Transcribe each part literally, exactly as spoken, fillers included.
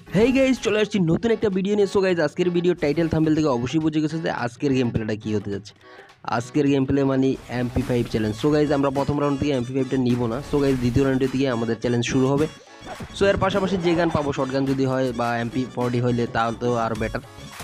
Hey guys, চলে আসছি নতুন একটা ভিডিও নিয়ে। সো গাইস, আজকের ভিডিও টাইটেল থাম্বনেল থেকে অবশ্যই বুঝে গেছো যে আজকের গেম প্লেটা কী হতে যাচ্ছে। আজকের গেম প্লে মানে MP five challenge. So guys, আমরা প্রথম রাউন্ড থেকে এমপি ফাইভটা নিব না। সো গাইস, দ্বিতীয় রাউন্ডের দিকে আমাদের চ্যালেঞ্জ শুরু হবে। সো এর পাশাপাশি যে গান পাবো, শর্ট গান যদি হয় বা এমপি ফোর্টি হইলে তাহলে তো আরও বেটার।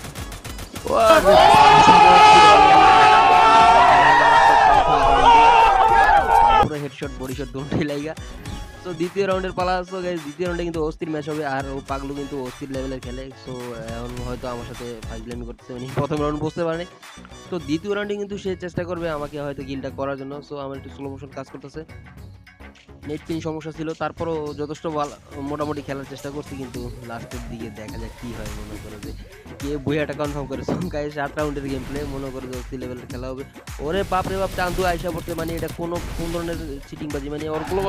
পুরো হেডশট বডি শট দুটোই লাইগা। সো দ্বিতীয় রাউন্ডের পালা। সো গাইস, দ্বিতীয় রাউন্ডে কিন্তু অস্থির ম্যাচ হবে, আর ও পাগলু কিন্তু অস্থির লেভেলের খেলে। সো এখন হয়তো আমার সাথে ফাইজলামি করতেছে, মানে প্রথম রাউন্ড বুঝতে পারেনি। তো দ্বিতীয় রাউন্ডে কিন্তু সে চেষ্টা করবে আমাকে হয়তো কিলটা করার জন্য। সো আমার একটু স্লো মোশন কাজ করতেছে, নেট পিন সমস্যা ছিল, তারপরও যথেষ্ট মোটামুটি খেলার চেষ্টা করছি, কিন্তু লাস্টের দিকে দেখা যাক কী হয়। মনে করে যে কে বইয়াটা কনফার্ম করে গাইস, সাত রাউন্ডের গেম প্লে, মনে করে যে অস্থির লেভেলের খেলা হবে। ওরে বাপ রে বাপ, চান্দু আইসা পড়তে, মানে এটা কোনো কোন ধরনের চিটিংবাজি, মানে ওর গুলো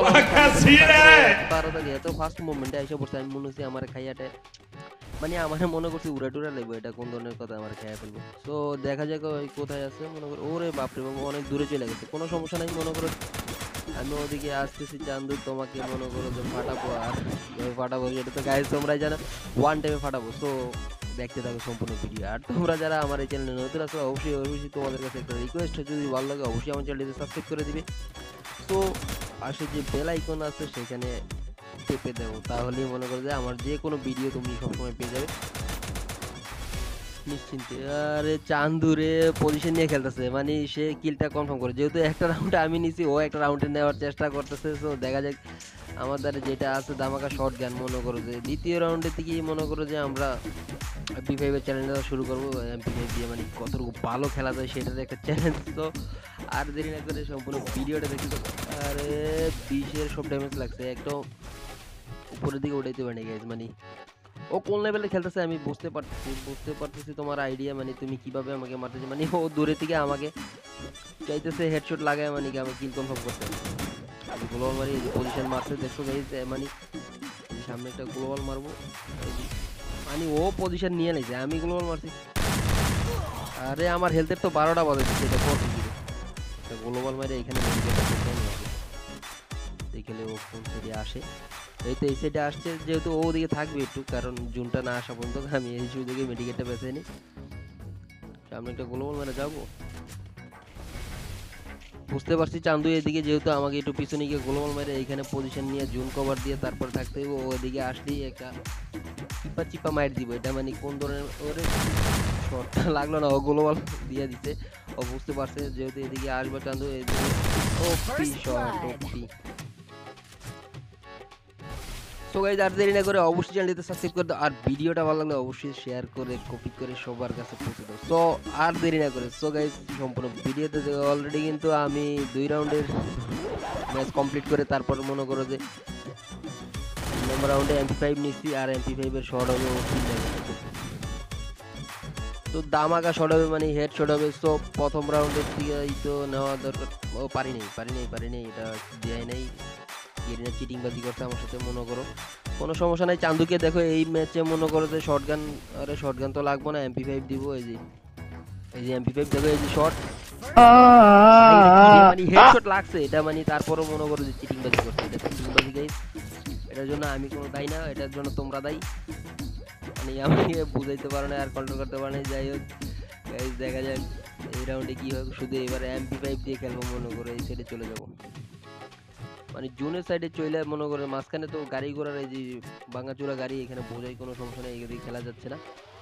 এত ফাস্ট মুভমেন্টে আইসা পড়ছে, আমি মনে হচ্ছে আমার খাইয়াটা, মানে আমার মনে করছি উড়া টুরা লাগবে, এটা কোন ধরনের কথা, আমার খাইয়া ফেলবো। তো দেখা যাক ওই কোথায় আছে। মনে করো ওরে বাপ রে বাপ, অনেক দূরে চলে গেছে, কোনো সমস্যা নাই। মনে করো আমি ওদিকে আসতেছি, চান্দু তোমাকে মনে করো যে ফাটাবো, আর কীভাবে ফাটাবো এটা তো গাইজ তোমরাই জানো, ওয়ান টাইমে ফাটাবো। সো দেখতে থাকো সম্পূর্ণ ভিডিও। আর তোমরা যারা আমার এই চ্যানেলে নতুন আছো, অবশ্যই অবশ্যই তোমাদের কাছে একটা রিকোয়েস্ট, যদি ভালো লাগে অবশ্যই আমার চ্যানেলটিতে সাবস্ক্রাইব করে দিবে। তো পাশে যে বেল আইকন আছে সেখানে টেপে দেবো, তাহলেই মনে করো যে আমার যে কোনো ভিডিও তুমি সবসময় পেয়ে যাবে নিশ্চিন্তে। আরে চান্দুরে পজিশন নিয়ে খেলতেছে, মানে সে কিলটা কনফার্ম করে, যেহেতু একটা রাউন্ডে আমি নিছি, ও একটা রাউন্ডে নেওয়ার চেষ্টা করতেছে। সো দেখা যাক আমার দ্বারা যেটা আছে দামাকা শর্ট গান। মনে করো যে দ্বিতীয় রাউন্ডের দিকেই মনে করো যে আমরা এমপি ফাইভের চ্যালেঞ্জটা শুরু করবো। এমপি ফাইভ দিয়ে মানে কতটুকু ভালো খেলা যায় সেটার একটা চ্যালেঞ্জ। তো আর দেরি না করে সম্পূর্ণ ভিডিওটা দেখি। তো আরে বিশের সব ড্যামেজ লাগছে, একদম উপরের দিকে উঠাইতে পারি গাইজ, মানে ও কোন লেভেলে খেলতেছে আমি বুঝতে পারতেছি বুঝতে পারতেছি তোমার আইডিয়া, মানে তুমি কিভাবে আমাকে মারতেছো, মানে ও দূরে থেকে আমাকে চাইতেছে হেডশট লাগায়, মানে কি আমাকে কিল কনফার্ম করতে। আমি গ্লোবাল মারি, এই যে পজিশন মারছে দেখছো গাইজ, মানে সামনে একটা গ্লোবাল মারবো, মানে ও পজিশন নিয়ে নিয়েছে, আমি গ্লোবাল মারছি। আরে আমার হেলথের তো বারোটা বাজে দিচ্ছে, এটা করতে দিবে গ্লোবাল মারে এখানে দেখলে ও কোন সাইডে আসে। এই তো এই সাইডে আসছে, যেহেতু ও ওদিকে থাকবে একটু, কারণ জুনটা না আসা পর্যন্ত আমি এই সুযোগে মেডিকেটটা বেছে নিই। সামনে একটা গ্লোবাল মানে যাবো, বুঝতে পারছি চান্দু এদিকে, যেহেতু আমাকে একটু পিছনে গিয়ে গ্লোবাল মেরে এইখানে পজিশন নিয়ে জুন কভার দিয়ে তারপর থাকতে হবে। ও ওদিকে আসলেই একটা চিপা চিপা মাইর দিব, এটা মানে কোন ধরনের ওরে শটটা লাগলো না, ও গ্লোবাল দিয়ে দিতে। ও বুঝতে পারছে যেহেতু এদিকে আসবে চান্দু, এদিকে OP shot OP. So guys, আর দেরি না করে অবশ্যই চ্যানেলটিতে সাবস্ক্রাইব করে দাও, আর ভিডিওটা ভালো লাগলে অবশ্যই শেয়ার করে কপি করে সবার কাছে পৌঁছে দাও। সো আর দেরি না করে, সো গাইস সম্পূর্ণ ভিডিওতে অলরেডি কিন্তু আমি দুই রাউন্ডের ম্যাচ কমপ্লিট করে তারপর মনে করো যে নম্বর রাউন্ডে এমপি ফাইভ নিচ্ছি, আর এমপি ফাইভ এর শট হবে ও তিন লেভেল। তো দামাকা শট হবে, মানে হেড শট হবে। সো প্রথম রাউন্ডের দিকেই তো নেওয়া দরকার। ও পারি নেই পারি নেই পারি নেই এটা দেয় নাই, গেরিনা চিটিংবাজি করছে আমার সাথে। মনে করো কোনো সমস্যা নাই, চান্দুকে দেখো এই ম্যাচে মনে করো যে শটগান, আরে শটগান তো লাগবো না, এমপি ফাইভ দিব। এই যে এই যে এমপি ফাইভ দেখো, এই যে শট, মানে হেডশট লাগছে এটা, মানে তারপরও মনে করো যে চিটিংবাজি করছে, এটা চিটিংবাজি গাইস। এটার জন্য আমি কোনো দায়ী না, এটার জন্য তোমরা দায়ী, মানে আমাকে বুঝাইতে পারো না আর কন্ট্রোল করতে পারো না। যাই হোক গাইস, দেখা যাক এই রাউন্ডে কি হয়। শুধু এবারে এমপি ফাইভ দিয়ে খেলবো, মনে করো এই সাইডে চলে যাবো, মানে জুনের সাইডে চলে মনে করে মাঝখানে তো গাড়ি ঘোড়ার এই যে ভাঙাচোরা গাড়ি, এখানে বোঝাই কোনো সমস্যা নেই, এদিকে খেলা যাচ্ছে না।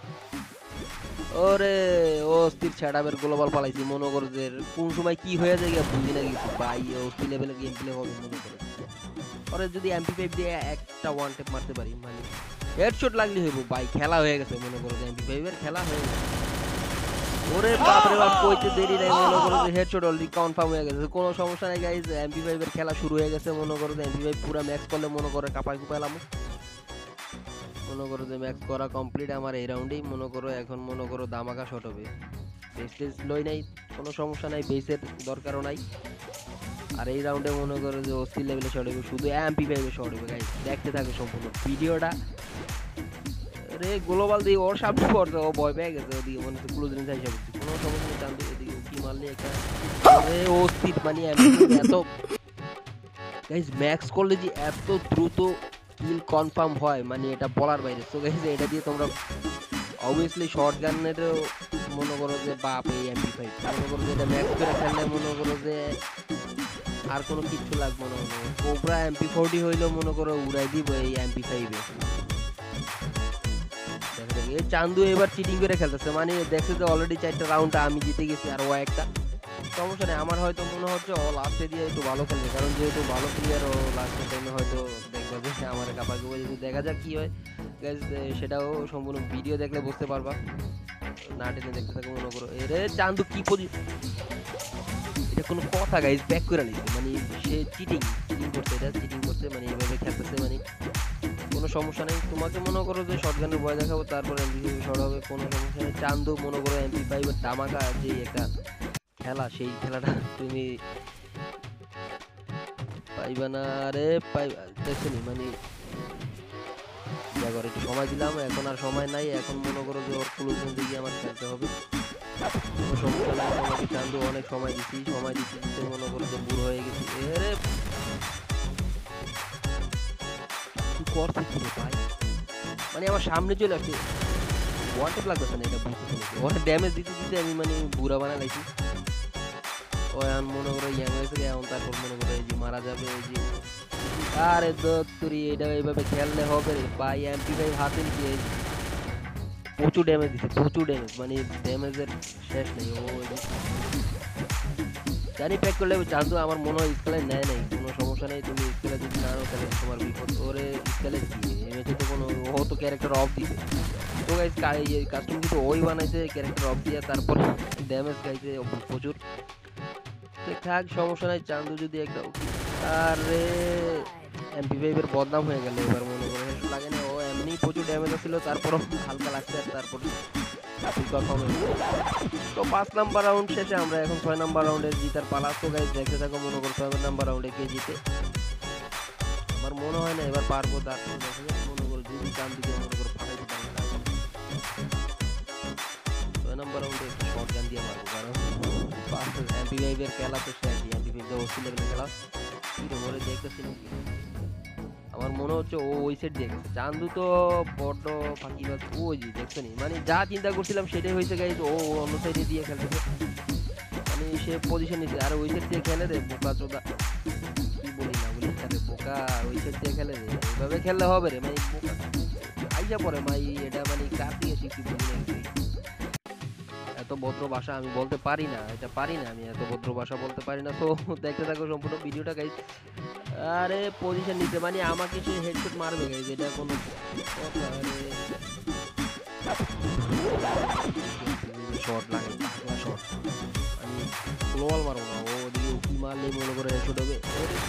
ওরে ও অস্থির ছাড়াবের গ্লোবাল পালাইছি, মনে করো যে কোন সময় কি হয়ে যায় বুঝি না কিছু ভাই, অস্থির লেভেলের গেম প্লে হবে মনে করে। পরে যদি এমপি ফাইভ দিয়ে একটা ওয়ান টেপ মারতে পারি, মানে হেডশট লাগলে হইব ভাই, খেলা হয়ে গেছে। মনে করো যে এমপি ফাইভ এর খেলা হয়ে গেছে। ওরে বাপ রে বাপ, কইতে দেরি নাই, মনে করো যে হেডশট অলরেডি কনফার্ম হয়ে গেছে। কোনো সমস্যা নাই গাইস, এমপি ফাইভ এর খেলা শুরু হয়ে গেছে। মনে করো যে এমপি ফাইভ পুরো ম্যাক্স করলে মনে করে কাপাই কুপাইলাম। মনে করো যে ম্যাক্স করা কমপ্লিট আমার এই রাউন্ডেই। মনে করো এখন মনে করো দামাকা শট হবে, বেস টেস লই নাই, কোনো সমস্যা নাই, বেসের দরকারও নাই। আর এই রাউন্ডে মনে করো যে অস্থির লেভেলে শট হবে, শুধু এমপি ফাইভ এ শট হবে গাইস, দেখতে থাকে সম্পূর্ণ ভিডিওটা। আরে গ্লোবাল দিয়ে ওর সামনে পড়ছে, ও ভয় পেয়ে গেছে, ওদিকে মনে হচ্ছে ক্লোজ রেঞ্জ হিসাবে কোনো সমস্যা নেই। চান্দু এদিকে কি মারলে একটা, আরে অস্থির, মানে এত গাইস ম্যাক্স করলে যে এত দ্রুত কিল কনফার্ম হয় মানে এটা বলার বাইরে। সো গাইস এটা দিয়ে তোমরা অবভিয়াসলি শটগানের মনে করো যে বাপ এই এম পি ফাইভ মনে করো যে এটা ম্যাক্স করে খেললে মনে করো যে আর কোনো কিচ্ছু লাগবে না। কোবরা এম পি ফোরটি হইলেও মনে করো উড়াই দিব এই এম পি ফাইভ এ। এই চান্দু এবার চিটিং করে খেলতেছে মানে দেখছে যে অলরেডি চারটা রাউন্ড আমি জিতে গেছি আর ও একটা। সমস্যা নেই, আমার হয়তো মনে হচ্ছে ও লাস্টে দিয়ে একটু ভালো খেলবে, কারণ যেহেতু ভালো প্লেয়ার ও লাস্টের টাইমে হয়তো দেখবে যে আমার কাপাকে বলে দেখা যাক কি হয় গাইস, সেটাও সম্পূর্ণ ভিডিও দেখলে বুঝতে পারবা, না টেনে দেখতে থাকো। মনে করো এরে চান্দু কি পজিশন, এটা কোনো কথা গাইস, ব্যাক করে নিচ্ছে মানে সে চিটিং চিটিং করছে, এটা চিটিং করছে মানে এইভাবে খেলতেছে মানে কোনো সমস্যা নেই। তোমাকে মনে করো যে শটগানের ভয় দেখাবো তারপর এমপি ফাইভ শট হবে, কোনো সমস্যা নেই। চান্দু মনে করো এমপি ফাইভ এর ধামাকা যে একটা খেলা, সেই খেলাটা তুমি পাইবা না রে, পাইবা দেখছনি মানে জাগর একটু সময় দিলাম, এখন আর সময় নাই, এখন মনে করো যে ওর ক্লোজন দিকে আমার খেলতে হবে। কোনো সমস্যা নাই, তোমাকে চান্দু অনেক সময় দিচ্ছি, সময় দিচ্ছি দিতে মনে করো যে বুড়ো হয়ে গেছি। এরে করছে কি রে ভাই, মানে আমার সামনে চলে আসছে, ওয়ান্টেড লাগতেছে না, এটা বুঝতেছে না ওরা ড্যামেজ দিতে দিতে আমি মানে বুড়া বানা লাইছি। ও এখন মনে করো ইয়াং হয়েছে, এখন তারপর মনে করো এই যে মারা যাবে এই যে, আরে দত্তরি এটা এইভাবে খেললে হবে রে ভাই। এমপি ফাইভ হাতে নিয়ে প্রচুর ড্যামেজ দিচ্ছে, প্রচুর ড্যামেজ মানে ড্যামেজের শেষ নেই। ও জানি প্যাক করলে চান্স আমার মনে হয় স্কেলে নেয় নাই, কোনো সমস্যা নেই, তুমি স্কেলে যদি না নাও তাহলে তোমার বিপদ। ওরে স্কেলে কি এমএচে তো কোনো, ও তো ক্যারেক্টার অফ দিছে। তো গাইস কাস্টম কিন্তু ওই বানাইছে ক্যারেক্টার অফ দিয়ে, তারপর ড্যামেজ খাইছে প্রচুর। থাক সমস্যা নাই, চান্দু যদি একটা আরে এমপি ফাইভ এর বদনাম হয়ে গেল এবার মনে করে লাগে না, ও এমনি প্রচুর ড্যামেজ ছিল তারপরও হালকা লাগছে, আর তারপর তো পাঁচ নাম্বার রাউন্ড শেষে আমরা এখন ছয় নাম্বার রাউন্ডে জিতার পালা। তো গাইস দেখতে থাকো, মনে করো ছয় নাম্বার রাউন্ডে কে জিতে। আমার মনে হয় না এবার পারবো, তারপর দেখা যাক মনে করো যদি চান দিকে মনে করো ফাটাই দিতে পারবো। ছয় নাম্বার রাউন্ডে একটু শর্ট গান দিয়ে মারবো, কারণ এমপি ফাইভ এর খেলা তো শেষ, এমপি ফাইভ এর ওসি লেভেলের খেলা কি বলে দেখতেছি নাকি। আমার মনে হচ্ছে ও ওই সাইড দিয়ে গেছে, চান্দু তো বড্ড ফাঁকিবাজ, ওই যে দেখছো নি মানে যা চিন্তা করছিলাম সেটাই হয়েছে গাইজ, ও অন্য সাইডে দিয়ে খেলতেছে মানে সে পজিশন নিছে, আর ওই সাইড দিয়ে খেলে রে বোকা চোদা, কি বলি না বলি আরে বোকা, ওই সাইড দিয়ে খেলে রে, এইভাবে খেললে হবে রে মানে বোকা আইসা পড়ে মাই, এটা মানে কার দিয়ে শিখছি বুঝি না। এত ভদ্র ভাষা আমি বলতে পারি না, এটা পারি না আমি, এত ভদ্র ভাষা বলতে পারি না। তো দেখতে থাকো সম্পূর্ণ ভিডিওটা গাইজ। আরে পজিশন নিতে মানে আমাকে সে হেডশট মারবে গাইজ, এটা কোনো কথা? আরে শট লাগে, পাগলা শট, আমি গ্লোবাল মারবো না, ও ওদিকে উকি মারলে মনে করে হেডশট হবে।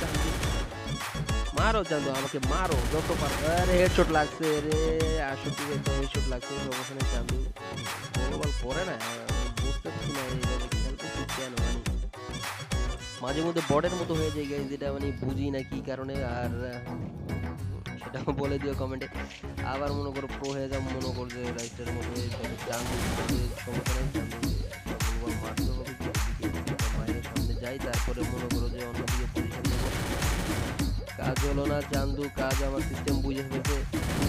মারো চান্দু আমাকে মারো যত পারো। আরে হেডশট লাগছে রে, আটষট্টি হেডশট লাগছে, সমস্যা নেই। চান্দু গ্লোবাল পরে না, বুঝতে পারছি না এইভাবে খেলতেছি কেন, মানে মাঝে মধ্যে বটের মতো হয়ে যায় গাইজ, যেটা মানে বুঝি না কি কারণে, আর সেটাও বলে দিও কমেন্টে। আবার মনে করো প্রো হয়ে যাও, মনে করো যে রাইস্টারের মতো হয়ে যাবে, চান্দু সমস্যা নেই, চান্দু ফুটবল মারতে হবে, মায়ের সামনে যাই, তারপরে মনে করো যে অন্যদিকে পজিশন নেবো। কাজ হলো না চান্দু, কাজ আমার সিস্টেম বুঝে ফেলছে,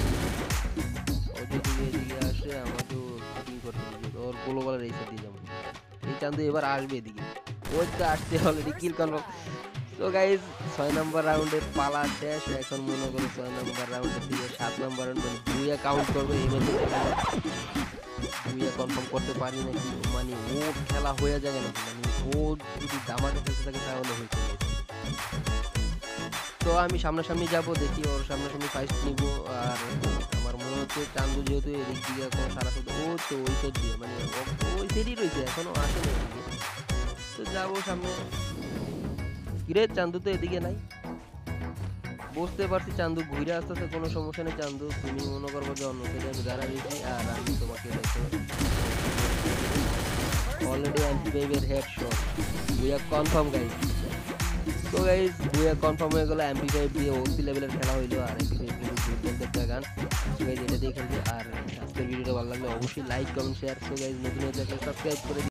ও যদি এদিকে আসে আমাকেও শুটিং করতে হবে, ওর গ্লোবালের এই সাইড দিয়ে যাবো। এই চান্দু এবার আসবে এদিকে, ওই তো আসছে already kill confirm. So guys ছয় নম্বর রাউন্ডের পালা শেষ, এখন মনে করো ছয় নম্বর রাউন্ডের দিকে সাত নম্বর রাউন্ড মানে বুইয়া কাউন্ট করবে, এই ম্যাচে বুইয়া কনফার্ম করতে পারি নাকি, মানে ও খেলা হয়ে যাবে নাকি, মানে ও যদি দামাকে খেলতে থাকে তাহলে হয়েছে। তো আমি সামনাসামনি যাবো, দেখি ওর সামনাসামনি ফাইট নিব, আর আমার মনে হচ্ছে চান্দু যেহেতু এদিক দিকে কোনো সারা শব্দ, ও তো ওই সাইড দিয়ে মানে ওই সাইডই রয়েছে, এখনো আসে না এদিকে। তো যাবো সামনে, কিরে চান্দু তো এদিকে নাই, বুঝতে পারছি চান্দু ঘুরে আসতেছে, কোনো সমস্যা নেই। চান্দু তুমি মনে করবো যে অন্য সাইডে আমি দাঁড়া দিয়েছি, আর আমি তোমাকে অলরেডি এমপি ফাইভ এর হেডশট বুয়া কনফার্ম গাইজ। তো গাইজ বুয়া কনফার্ম হয়ে গেল, এমপি ফাইভ দিয়ে ওসি লেভেলের খেলা হইলো, আর এমপি ফাইভ কিন্তু দুর্দান্ত একটা গান। সো গাইজ এটা দিয়ে খেলছি, আর আজকের ভিডিওটা ভালো লাগলে অবশ্যই like comment share. So guys নতুন হয়ে থাকলে সাবস্ক্রাইব করে